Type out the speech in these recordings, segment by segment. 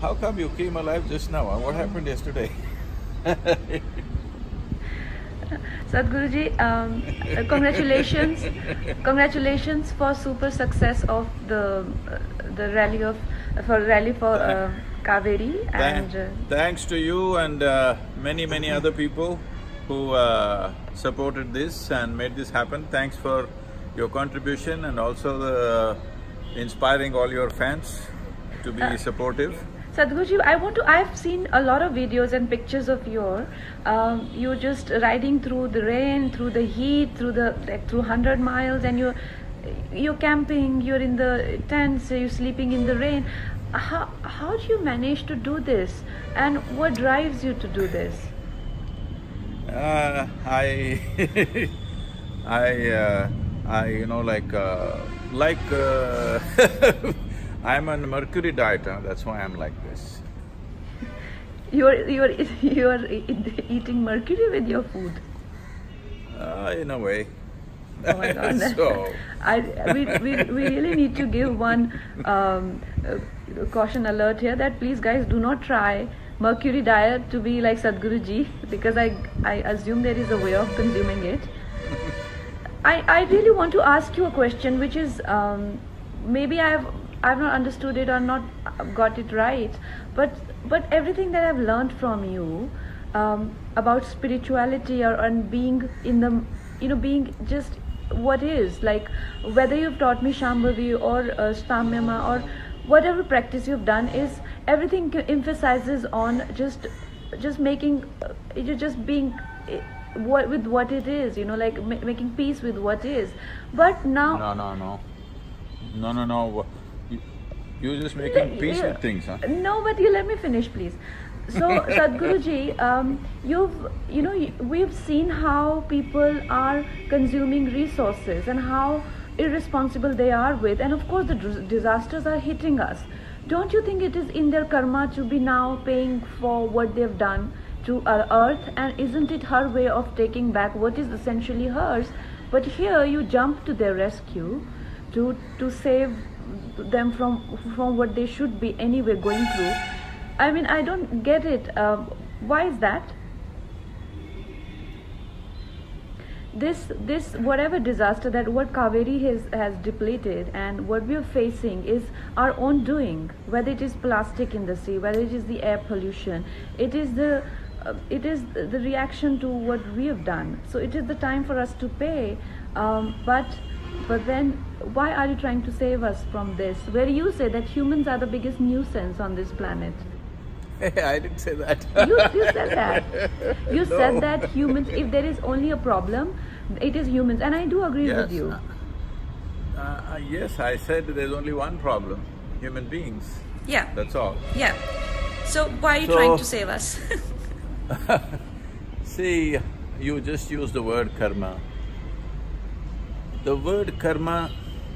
how come you came alive just now? What happened yesterday? Sadhguruji, congratulations for super success of the rally for Kaveri, and thanks to you and many other people who supported this and made this happen. Thanks for your contribution and also the inspiring all your fans to be supportive. Sadhguruji, I've seen a lot of videos and pictures of you just riding through the rain, through the heat, through 100 miles, and you're camping, you're in the tents, you're sleeping in the rain. How do you manage to do this, and what drives you to do this? I'm on mercury diet, that's why I'm like this. You're eating mercury with your food? In a way. Oh my God! So we really need to give one caution alert here that please guys do not try mercury diet to be like Sadhguruji, because I assume there is a way of consuming it. I really want to ask you a question, which is maybe I've not understood it or not got it right, but everything that I've learned from you about spirituality and being in the being just what is, like whether you've taught me Shambhavi or Stamyama or whatever practice you've done, is everything emphasizes on just making just being with what it is, like making peace with what is. But now no. You're just making peace with things, huh? No, but you let me finish, please. So, Sadhguruji, we've seen how people are consuming resources and how irresponsible they are with, and of course the disasters are hitting us. Don't you think it is in their karma to be now paying for what they've done to our earth, and isn't it her way of taking back what is essentially hers? But here you jump to their rescue to save them from what they should be anyway going through. I mean, I don't get it. Why is that? This whatever disaster that what Kaveri has depleted and what we are facing is our own doing. Whether it is plastic in the sea, whether it is the air pollution, it is the reaction to what we have done. So it is the time for us to pay. But then, why are you trying to save us from this? Where you say that humans are the biggest nuisance on this planet. I didn't say that. You said that. You said that humans, if there is only a problem, it is humans. And I do agree with you. Yes, I said there's only one problem. Human beings. Yeah. That's all. Yeah. So why are you trying to save us? See, you just used the word karma. The word karma…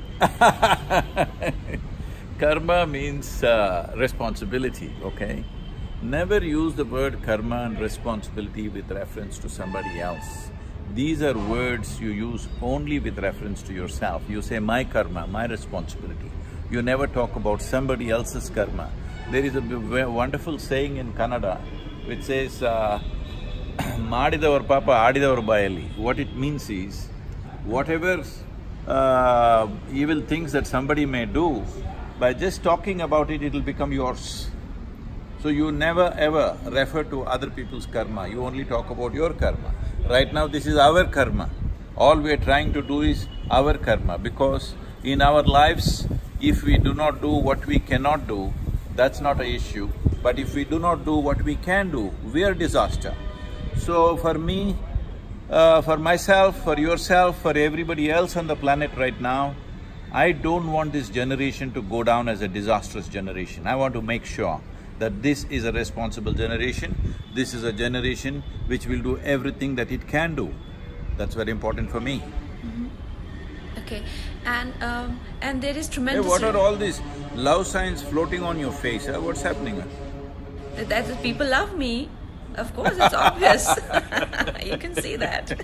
karma means responsibility, okay? Never use the word karma and responsibility with reference to somebody else. These are words you use only with reference to yourself. You say, my karma, my responsibility. You never talk about somebody else's karma. There is a wonderful saying in Kannada which says, Madidavar papa adidavar bayali. What it means is, whatever evil things that somebody may do, by just talking about it, it'll become yours. So you never ever refer to other people's karma, you only talk about your karma. Right now, this is our karma. All we are trying to do is our karma, because in our lives, if we do not do what we cannot do, that's not an issue. But if we do not do what we can do, we are disaster. So for me, for myself, for yourself, for everybody else on the planet right now, I don't want this generation to go down as a disastrous generation. I want to make sure that this is a responsible generation. This is a generation which will do everything that it can do. That's very important for me. Okay, and there is tremendous… Hey, what are all these love signs floating on your face? What's happening? That people love me. Of course, it's obvious. You can see that.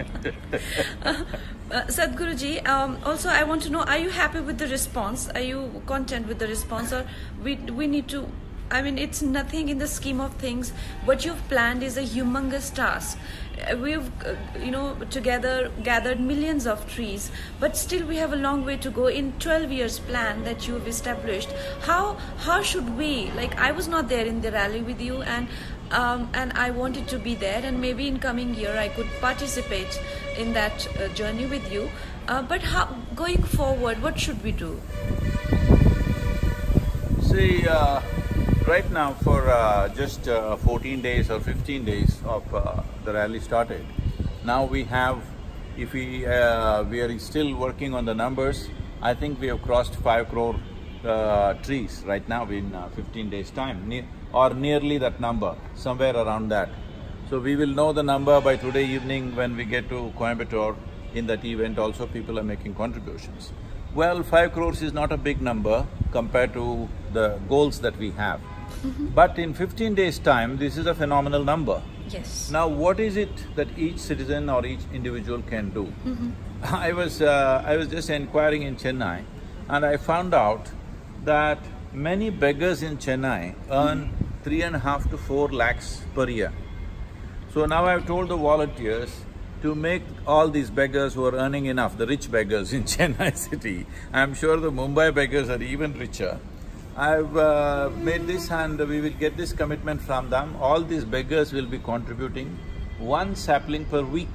Sadhguruji, also I want to know, are you happy with the response? Are you content with the response, or we need to… I mean, it's nothing in the scheme of things. What you've planned is a humongous task. We've, together gathered millions of trees, but still we have a long way to go in 12 years plan that you've established. How should we, like, I was not there in the rally with you, and I wanted to be there, and maybe in coming year I could participate in that journey with you. But how, going forward, what should we do? See, right now for just 14 days or 15 days of the rally started, now we have, if we are still working on the numbers, I think we have crossed 5 crore trees right now in 15 days' time, or nearly that number, somewhere around that. So we will know the number by today evening when we get to Coimbatore. In that event also people are making contributions. Well, 5 crores is not a big number compared to the goals that we have. But in 15 days' time, this is a phenomenal number. Yes. Now, what is it that each citizen or each individual can do? I was just inquiring in Chennai, and I found out that many beggars in Chennai earn 3.5 to 4 lakhs per year. So now I've told the volunteers to make all these beggars who are earning enough, the rich beggars in Chennai city, I'm sure the Mumbai beggars are even richer. I've made this, and we will get this commitment from them. All these beggars will be contributing 1 sapling per week.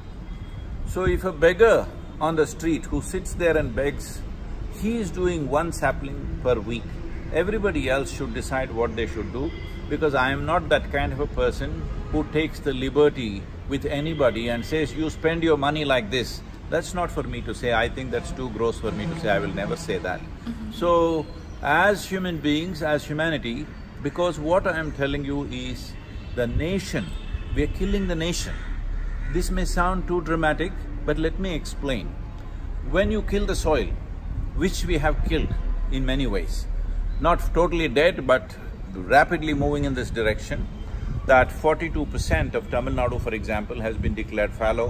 So if a beggar on the street who sits there and begs, he is doing 1 sapling per week. Everybody else should decide what they should do, because I am not that kind of a person who takes the liberty with anybody and says, you spend your money like this. That's not for me to say. I think that's too gross for me to say. I will never say that. So, as human beings, as humanity, because what I am telling you is the nation, we are killing the nation. This may sound too dramatic, but let me explain. When you kill the soil, which we have killed in many ways, not totally dead, but rapidly moving in this direction, that 42% of Tamil Nadu, for example, has been declared fallow,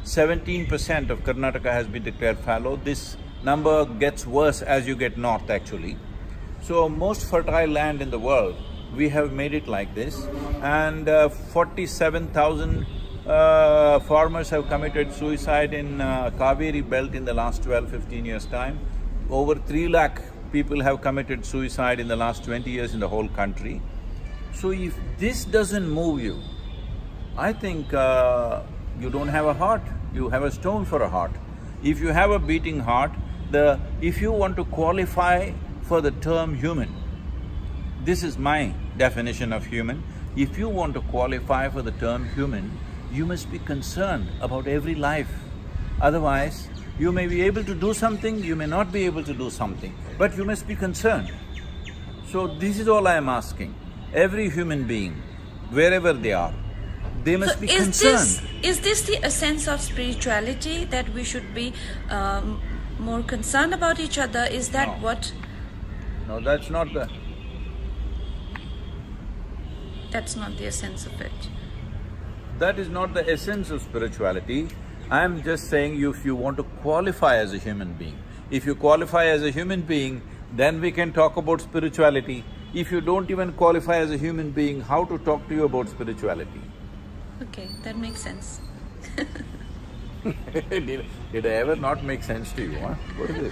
17% of Karnataka has been declared fallow. This number gets worse as you get north, actually. So, most fertile land in the world, we have made it like this, and 47,000 farmers have committed suicide in Kaveri belt in the last 12–15 years' time. Over 3 lakh people have committed suicide in the last 20 years in the whole country. So if this doesn't move you, I think you don't have a heart, you have a stone for a heart. If you have a beating heart, if you want to qualify for the term human, this is my definition of human. If you want to qualify for the term human, you must be concerned about every life. Otherwise, you may be able to do something, you may not be able to do something, but you must be concerned. So this is all I am asking. Every human being, wherever they are, they must be concerned. Is this the essence of spirituality, that we should be more concerned about each other? Is that what? No, that's not the… That's not the essence of it. That is not the essence of spirituality. I am just saying, if you want to qualify as a human being, if you qualify as a human being, then we can talk about spirituality. If you don't even qualify as a human being, how to talk to you about spirituality? Okay, that makes sense. Did I ever not make sense to you, huh? What is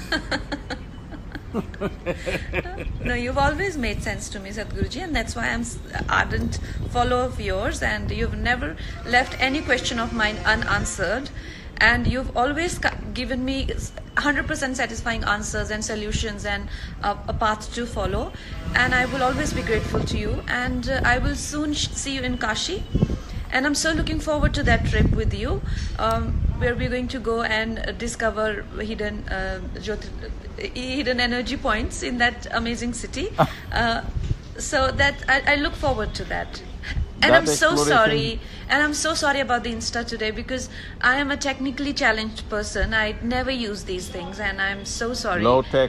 this? No, you've always made sense to me, Sadhguruji, and that's why I'm an ardent follower of yours, and you've never left any question of mine unanswered, and you've always given me 100% satisfying answers and solutions and a path to follow, and I will always be grateful to you, and I will soon see you in Kashi, and I'm so looking forward to that trip with you, where we're going to go and discover hidden energy points in that amazing city. So that I look forward to that. And I'm so sorry, about the Insta today, because I am a technically challenged person. I never use these things, and I'm so sorry. Low tech.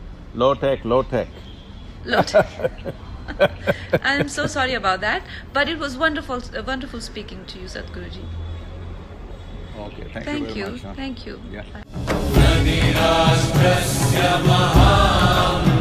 I'm so sorry about that, but it was wonderful speaking to you, Sadhguruji. Okay, thank you you. very much. Thank you. Yeah.